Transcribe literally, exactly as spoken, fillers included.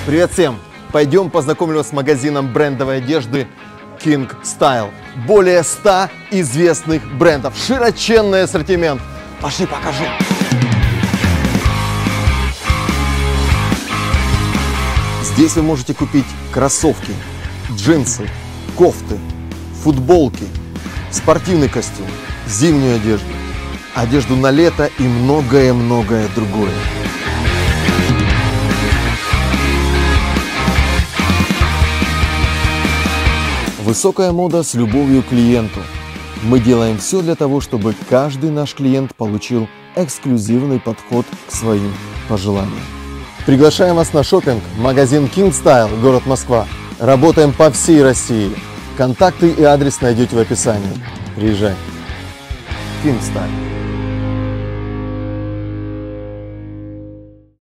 Привет всем! Пойдем познакомлю вас с магазином брендовой одежды King Style. Более ста известных брендов, широченный ассортимент. Пошли покажу. Здесь вы можете купить кроссовки, джинсы, кофты, футболки, спортивный костюм, зимнюю одежду, одежду на лето и многое-многое другое. Высокая мода с любовью к клиенту. Мы делаем все для того, чтобы каждый наш клиент получил эксклюзивный подход к своим пожеланиям. Приглашаем вас на шопинг. Магазин King Style, город Москва. Работаем по всей России. Контакты и адрес найдете в описании. Приезжай. King Style.